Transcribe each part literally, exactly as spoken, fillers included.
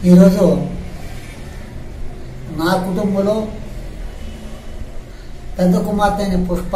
ఈరోజు నా కుటుంబంలో పెద్ద కుమార్తె అయిన పుష్ప,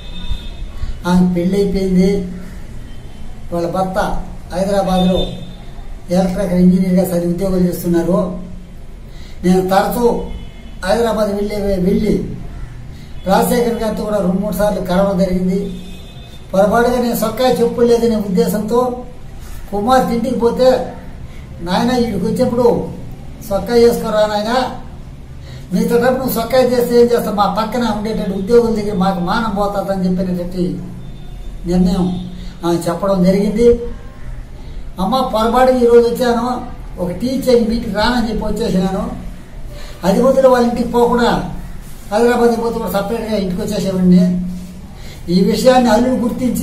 ఆమె పెళ్ళి అయిపోయింది. వాళ్ళ భర్త హైదరాబాద్లో ఎలక్ట్రికల్ ఇంజనీర్గా చదివి ఉద్యోగం చేస్తున్నారు. నేను తరచూ హైదరాబాద్ వెళ్ళి వెళ్ళి రాజశేఖర్ గారితో కూడా రెండు మూడు సార్లు కలవడం జరిగింది. పొరపాటుగా నేను సొక్కా చెప్పులేదనే ఉద్దేశంతో కుమార్తె ఇంటికి పోతే, నాయన వీడికి వచ్చేప్పుడు సొక్కా చేసుకోరా నాయన, మీతో నువ్వు సొక్కా చేస్తే ఏం చేస్తావు, మా పక్కన ఉండేటువంటి ఉద్యోగుల దగ్గర మాకు మానం పోతుందని చెప్పినటువంటి నిర్ణయం ఆమె చెప్పడం జరిగింది. అమ్మ పొరపాటుగా ఈరోజు వచ్చాను, ఒక టీచర్ మీటింగ్ రానని చెప్పి వచ్చేసినాను. అది వదిలి వాళ్ళ ఇంటికి పోకుండా హైదరాబాద్ పోతే కూడా సపరేట్గా ఇంటికి వచ్చేసేవాడిని. ఈ విషయాన్ని అల్లుడు గుర్తించి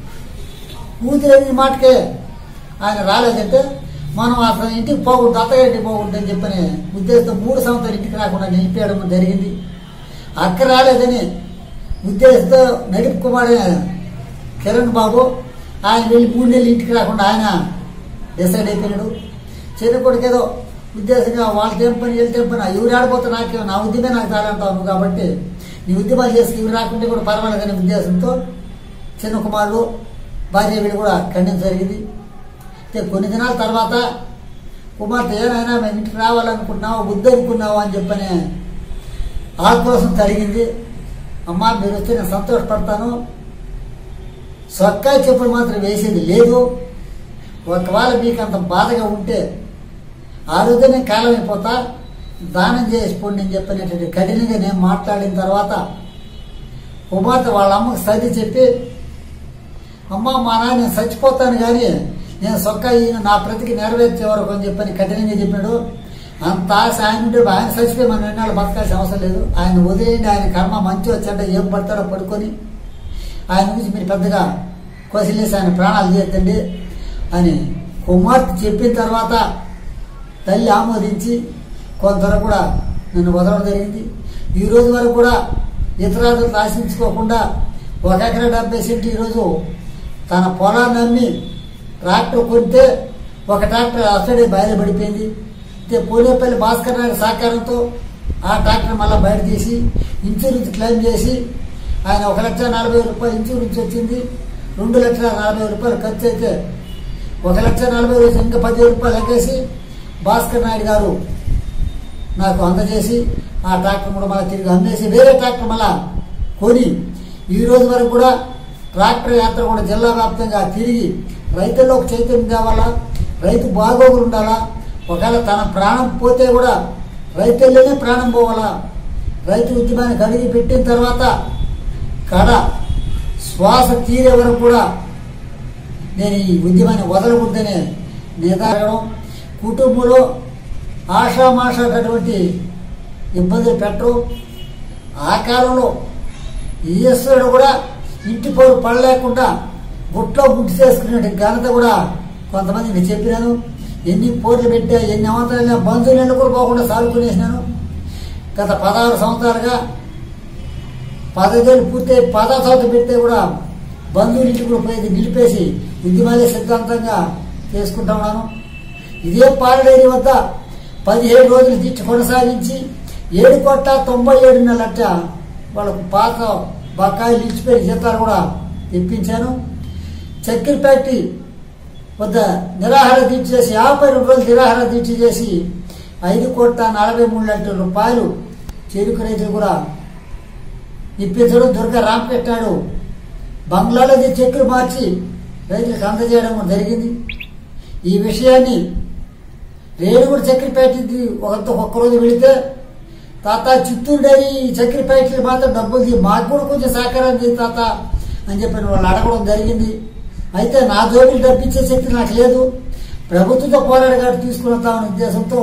కూతురు మాటకే ఆయన రాలేదంటే మనం అసలు ఇంటికి పోకూడదు, అత్తగారింటికి పోకూడదు అని చెప్పని ఉద్దేశంతో మూడు సంవత్సరాలు ఇంటికి రాకుండా నిలిపేయడం జరిగింది. అక్క రాలేదని ఉద్దేశంతో నడిపి కుమారుడు కిరణ్ బాబు ఆయన వెళ్ళి మూడు నెలలు ఇంటికి రాకుండా ఆయన డిసైడ్ అయిపోయినాడు. చిన్న కొడుకు ఏదో ఉద్దేశంగా వాళ్ళ తెంపని వీళ్ళు తెంపని ఎవరు ఆడిపోతే నాకేమో నా ఉద్యమే నాకు తాడంటావు కాబట్టి నీ ఉద్యమాలు చేసి ఇవి రాకుంటే కూడా పర్వాలేదనే ఉద్దేశంతో చిన్న కుమారుడు భార్య వీళ్ళు కూడా ఖండించ జరిగింది. కొన్ని దినాల తర్వాత కుమార్తె ఏనైనా మేము ఇంటికి రావాలనుకుంటున్నావా, బుద్ధి అనుకున్నావా అని చెప్పని ఆక్రోశం తడిగింది. అమ్మా మీరు వస్తే నేను సంతోషపడతాను, సొక్కా చెప్పులు మాత్రం వేసేది లేదు, ఒకవేళ మీకు అంత బాధగా ఉంటే ఆ రోజునే కాలం అయిపోతా దానం చేసుకోండి అని చెప్పినటువంటి కఠినంగా నేను మాట్లాడిన తర్వాత కుమార్తె వాళ్ళ అమ్మకి సర్ది చెప్పి, అమ్మ మా నాన్న నేను చచ్చిపోతాను కానీ నేను సొక్కా ఈయన నా ప్రతికి నెరవేర్చే వరకు అని చెప్పని కఠినంగా చెప్పాడు. అంత ఆశ ఆయన ఉంటే ఆయన చచ్చిపోయి మనం ఎన్నాళ్ళు బతకాల్సిన అవసరం లేదు, ఆయన వదిలేయండి, ఆయన కర్మ మంచి వచ్చాడ ఏం పడతాడో పడుకొని ఆయన గురించి మీరు పెద్దగా కోసిలేసి ఆయన ప్రాణాలు తీయద్దండి అని కుమార్తె చెప్పిన తర్వాత తల్లి ఆమోదించి కొంతవరకు కూడా నన్ను వదలడం జరిగింది. ఈ రోజు వరకు కూడా ఇతరాదులను ఆశించుకోకుండా ఒక ఎకరా డెబ్బై సెంటు ఈరోజు తన పొలాన్ని అమ్మి ట్రాక్టర్ కొంటే ఒక ట్రాక్టర్ అసడే బయలుపడిపోయింది. అయితే పూలేపల్లి భాస్కర్ నాయుడు సహకారంతో ఆ ట్రాక్టర్ మళ్ళీ బయట తీసి ఇన్సూరెన్స్ క్లెయిమ్ చేసి ఆయన ఒక లక్ష నలభై రూపాయలు ఇన్సూరెన్స్ వచ్చింది. రెండు లక్షల నలభై రూపాయలు ఖర్చు అయితే ఒక లక్ష నలభై రోజు ఇంకా పదివేల రూపాయలు ఎక్కేసి భాస్కర్ నాయుడు గారు నాకు అందజేసి ఆ ట్రాక్టర్ కూడా మళ్ళీ తిరిగి అమ్మేసి వేరే ట్రాక్టర్ మళ్ళా కొని ఈ రోజు వరకు కూడా ట్రాక్టర్ యాత్ర కూడా జిల్లా వ్యాప్తంగా తిరిగి రైతుల్లో ఒక చైతన్యం కావాలా, రైతు బాగోగులు ఉండాలా, ఒకవేళ తన ప్రాణం పోతే కూడా రైతుల్లోనే ప్రాణం పోవాలా, రైతు ఉద్యమాన్ని కడిగి పెట్టిన తర్వాత కడ శ్వాస తీరే వరకు కూడా నేను ఈ ఉద్యమాన్ని వదలకూడదనే నిర్ధారణ. కుటుంబంలో ఆషామాషటువంటి ఇబ్బందులు పెట్టరు. ఆ కాలంలో ఈశ్వరుడు కూడా ఇంటి పోరు పడలేకుండా గుట్లో గుడ్డి చేసుకునే ఘనత కూడా కొంతమంది నేను చెప్పినాను. ఎన్ని పోర్లు పెట్టా, ఎన్ని అవంతరాలు బంధువులు కూడా పోకుండా సాగుకునేసినాను. గత పదహారు సంవత్సరాలుగా పదహైదేళ్ళు పూర్తి పదహారు సంవత్సరం పెడితే కూడా బంధువులు ఇంటికి కూడా పోయేది నిలిపేసి ఉద్యమాలే సిద్ధాంతంగా చేసుకుంటా ఉన్నాను. ఇదే పాలడైరీ వద్ద పదిహేడు రోజులు దీక్ష కొనసాగించి ఏడు కోట్ల తొంభై ఏడున్నర లక్ష వాళ్ళకు పాత బకాయిలు ఇచ్చిపోయిన జీతాలు కూడా తెప్పించాను. చక్కెర ఫ్యాక్టరీ వద్ద నిరాహార దీక్ష చేసి యాభై రెండు రోజులు నిరాహార దీక్ష చేసి ఐదు కోట్ల నలభై మూడు లక్షల రూపాయలు చెరుకు రైతులు కూడా ఇప్పించడం. దుర్గా రామకృష్ణాడు బంగ్లాలో చక్కెర మార్చి రైతులకు అందజేయడం జరిగింది. ఈ విషయాన్ని రేణుగుడి చక్కెర ఫ్యాక్టరీ ఒకరితో ఒక్కరోజు వెళితే, తాత చిత్తూరు డైరీ చక్కెర ఫ్యాక్టరీ మాత్రం డబ్బులు మాకు కూడా కొంచెం సహకారం చేయి తాత అని చెప్పి వాళ్ళు అడగడం జరిగింది. అయితే నా జోబులు డబ్బిచ్చే శక్తి నాకు లేదు, ప్రభుత్వంతో పోరాడగాడు తీసుకున్నామనే ఉద్దేశంతో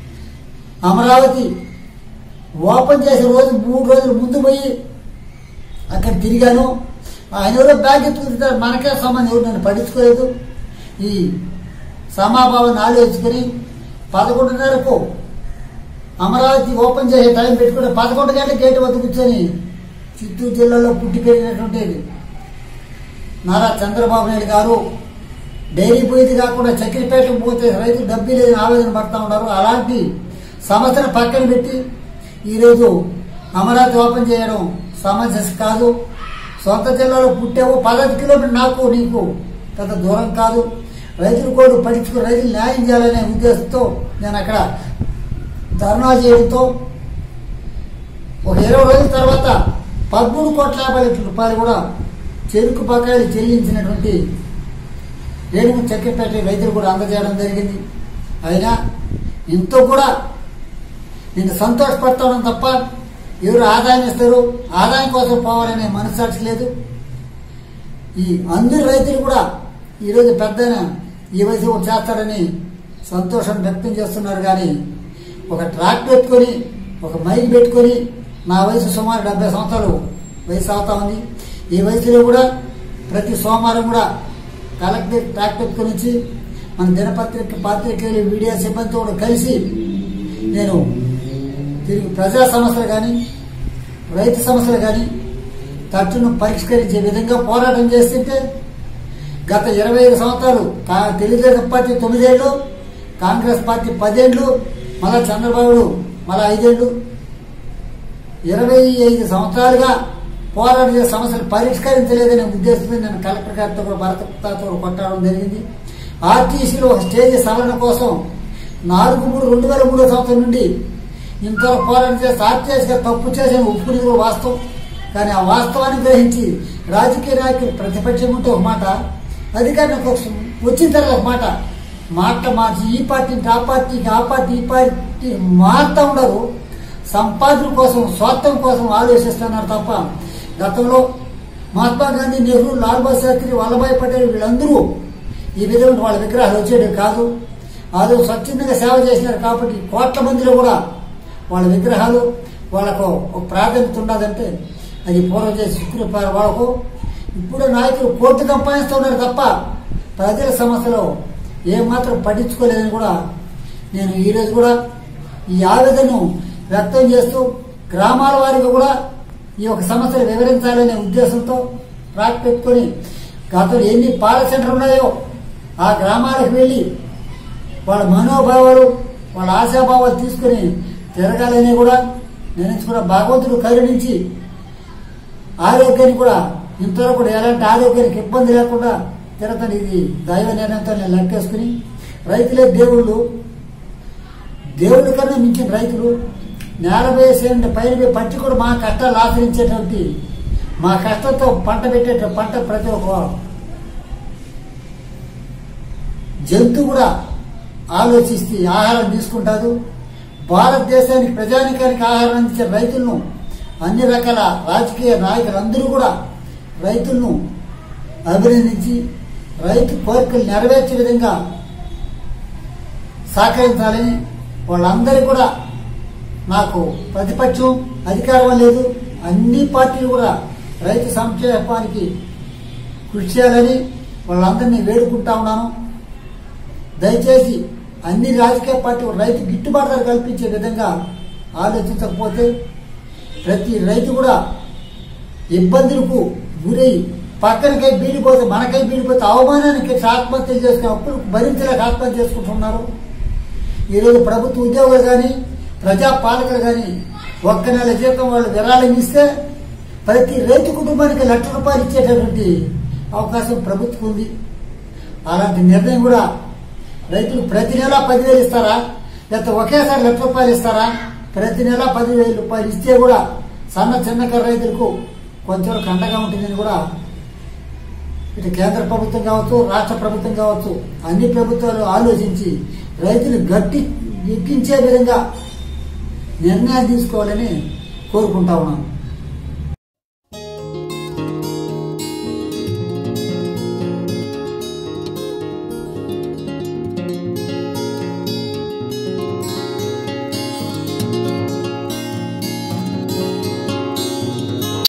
అమరావతి ఓపెన్ చేసే రోజు మూడు రోజులు ముందు పోయి అక్కడ తిరిగాను. ఆయన ఎవరో బ్యాగ్ ఎత్తుకుంటారు, మనకే సంబంధం ఎవరు నన్ను పట్టించుకోలేదు. ఈ సమాభావాన్ని ఆలోచించుకొని పదకొండున్నరకు అమరావతి ఓపెన్ చేసే టైం పెట్టుకుని పదకొండు గంటల గేటు వద్ద కూర్చొని చిత్తూరు జిల్లాలో పుట్టి పెరిగినటువంటి నారా చంద్రబాబు నాయుడు గారు డైరీ పోయింది కాకుండా చక్కెరపేటకు పోతే రైతులు డబ్బు లేదని ఆవేదన పడతా ఉన్నారు. అలాంటి సమస్యను పక్కన పెట్టి ఈరోజు అమరావతి ఓపెన్ చేయడం సమస్య కాదు. సొంత జిల్లాలో పుట్టావు, పదహైదు కిలోమీటర్ నాకు నీకు పెద్ద దూరం కాదు. రైతులు కూడా పట్టించుకుని రైతులు న్యాయం చేయాలనే ఉద్దేశంతో నేను అక్కడ ధర్నా చేయడంతో ఒక ఇరవై రోజుల తర్వాత పదమూడు కోట్ల యాభై లక్షల రూపాయలు కూడా చెరుకు బకాయిలు చెల్లించినటువంటి రేణుగు చక్కెరపేట రైతులు కూడా అందజేయడం జరిగింది. అయినా ఇంతో కూడా నేను సంతోషపడతాను తప్ప ఎవరు ఆదాయం ఇస్తారు, ఆదాయం కోసం పోవాలనే మనసాక్షి లేదు. ఈ అందరు రైతులు కూడా ఈరోజు పెద్ద ఈ వయసు చేస్తాడని సంతోషాన్ని వ్యక్తం చేస్తున్నారు. కానీ ఒక ట్రాక్టర్ పెట్టుకొని ఒక మైక్ పెట్టుకొని నా వయసు సుమారు డెబ్బై సంవత్సరాలు వయసు అవుతా ఉంది. ఈ వయసులో కూడా ప్రతి సోమవారం కూడా కలెక్టర్ ట్రాక్టర్ పెట్టుకొని వచ్చి మన దినపత్రిక పాత్రికేయులు మీడియా సిబ్బందితో కూడా కలిసి నేను తిరిగి ప్రజా సమస్యలు కానీ రైతు సమస్యలు కానీ తట్టును పరిష్కరించే విధంగా పోరాటం చేస్తుంటే గత ఇరవై ఐదు సంవత్సరాలు తెలుగుదేశం పార్టీ తొమ్మిదేళ్లు, కాంగ్రెస్ పార్టీ పదేళ్లు, మళ్ళా చంద్రబాబు మళ్ళా ఐదేళ్లు, ఇరవై ఐదు సంవత్సరాలుగా పోరాటం చేసే సమస్యలు పరిష్కరించలేదనే ఉద్దేశంతో నేను కలెక్టర్ గారితో కూడా భరతతో కొట్టడం జరిగింది. ఆర్టీసీలో స్టేజ్ సవరణ కోసం నాలుగు మూడు రెండు వేల మూడో సంవత్సరం నుండి ఇంతవరకు పోరాటం చేస్తే ఆర్టీసీగా తప్పు చేసిన ఒప్పుకునేది కూడా వాస్తవం. కానీ ఆ వాస్తవాన్ని గ్రహించి రాజకీయ నాయకులు ప్రతిపక్షం ఉంటే ఒక మాట, అధికారులకు వచ్చిన తర్వాత ఒక మాట మాట మార్చి ఈ పార్టీకి ఆ పార్టీకి ఆ పార్టీ ఈ పార్టీ మారుతూ ఉండరు. సంపాదన కోసం స్వార్థం కోసం ఆలోచిస్తున్నారు తప్ప గతంలో మహాత్మా గాంధీ, నెహ్రూ, లాల్ బహదూర్ శాస్త్రి, వల్లభాయ్ పటేల్ వీళ్ళందరూ ఈ విధంగా వాళ్ళ విగ్రహాలు వచ్చేది కాదు. వాళ్ళు స్వచ్ఛందంగా సేవ చేసినారు కాబట్టి కోట్ల మందిలో కూడా వాళ్ళ విగ్రహాలు వాళ్ళకు ఒక ప్రాధాన్యత ఉండదంటే అది పూర్వం చేసి శుక్రపార వాళ్ళకు ఇప్పుడు నాయకులు కోర్టు సంపాదిస్తున్నారు తప్ప ప్రజల సమస్యలో ఏమాత్రం పట్టించుకోలేదని కూడా నేను ఈరోజు కూడా ఈ ఆవేదనను వ్యక్తం చేస్తూ గ్రామాల వారికి కూడా ఈ యొక్క సమస్యలు వివరించాలనే ఉద్దేశంతో ట్రాక్ పెట్టుకొని గతంలో ఎన్ని పాల సెంటర్ ఉన్నాయో ఆ గ్రామాలకు వెళ్ళి వాళ్ళ మనోభావాలు వాళ్ళ ఆశాభావాలు తీసుకుని తిరగాలని కూడా నిర్ణయించుకున్న భగవంతుడు కరుణించి ఆరోగ్యాన్ని కూడా ఇంతలో కూడా ఎలాంటి ఆరోగ్యానికి ఇబ్బంది లేకుండా తిరగని ఇది దైవ నిర్ణయంతో నేను లెక్కేసుకుని రైతులే దేవుళ్ళు, దేవుడి కన్నా మించిన రైతులు నేల వేసేయండి పైన పట్టి కూడా మా కష్టాలు ఆచరించేటువంటి మా కష్టంతో పంట పెట్టే పంట ప్రతి ఒక్క జంతువు కూడా ఆలోచిస్తే ఆహారం తీసుకుంటారు. భారతదేశానికి ప్రజానికానికి ఆహారం అందించే రైతులను అన్ని రకాల రాజకీయ నాయకులందరూ కూడా రైతులను అభినందించి రైతు కోరికలు నెరవేర్చే విధంగా సహకరించాలని వాళ్ళందరూ కూడా నాకు ప్రతిపక్షం అధికారం లేదు, అన్ని పార్టీలు కూడా రైతు సంక్షేమానికి కృషి చేయాలని వాళ్ళందరినీ వేడుకుంటా ఉన్నాను. దయచేసి అన్ని రాజకీయ పార్టీలు రైతు గిట్టుబాటు ధర కల్పించే విధంగా ఆలోచించకపోతే ప్రతి రైతు కూడా ఇబ్బందులకు గురై పక్కనకై బీడిపోతే మనకై బీడిపోతే అవమానానికి ఆత్మహత్యలు చేసుకునే అప్పులు భరించలేక ఆత్మహత్య చేసుకుంటున్నారు. ఈరోజు ప్రభుత్వ ఉద్యోగులు కానీ ప్రజా పాలకులు కానీ ఒక్క నెల జీతం వాళ్ళు విరాళం ఇస్తే ప్రతి రైతు కుటుంబానికి లక్ష రూపాయలు ఇచ్చేటటువంటి అవకాశం ప్రభుత్వం ఉంది. అలాంటి నిర్ణయం కూడా రైతులు ప్రతి నెల పదివేలు ఇస్తారా లేకపోతే ఒకేసారి లక్ష రూపాయలు ఇస్తారా? ప్రతి నెల పదివేల రూపాయలు ఇస్తే కూడా సన్న చిన్నకారు రైతులకు కొంచెం కండగా ఉంటుందని కూడా ఇటు కేంద్ర ప్రభుత్వం కావచ్చు రాష్ట్ర ప్రభుత్వం కావచ్చు అన్ని ప్రభుత్వాలు ఆలోచించి రైతులు గట్టి ఎక్కించే విధంగా నిర్ణయాలు తీసుకోవాలని కోరుకుంటా ఉన్నాను.